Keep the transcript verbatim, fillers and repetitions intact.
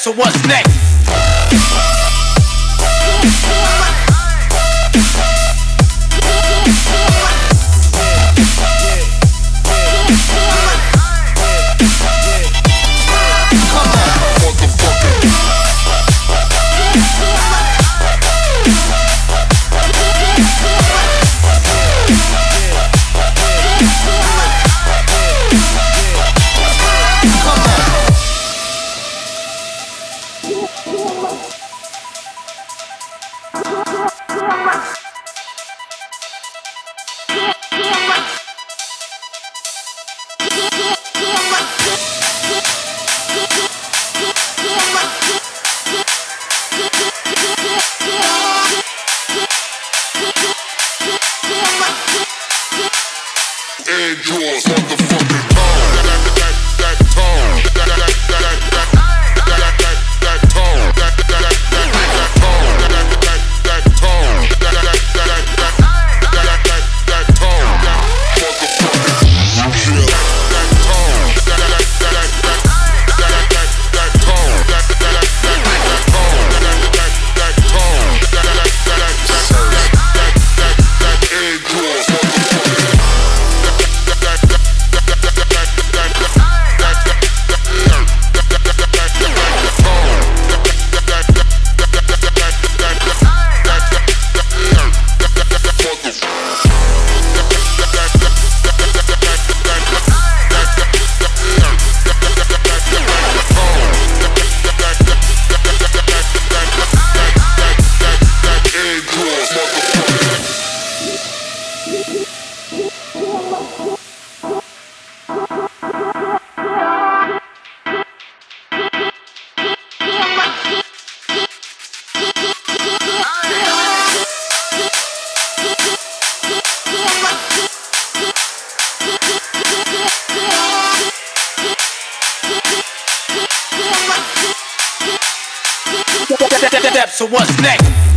So what's next? And yours, motherfucking tone. That, that, that, that tone. That, that, that, that, that, that, that, that tone. That, that, that, that, that tone. That, that, that, that tone. That, that, that, that, that, that, that, that tone. Motherfucking shit. That tone. That, that, that, that, that, that, that, that tone. That, that, that, that, that tone. That, that, that, that tone. That, that, that, that, that, that, that, and yours, motherfucking. So what's next?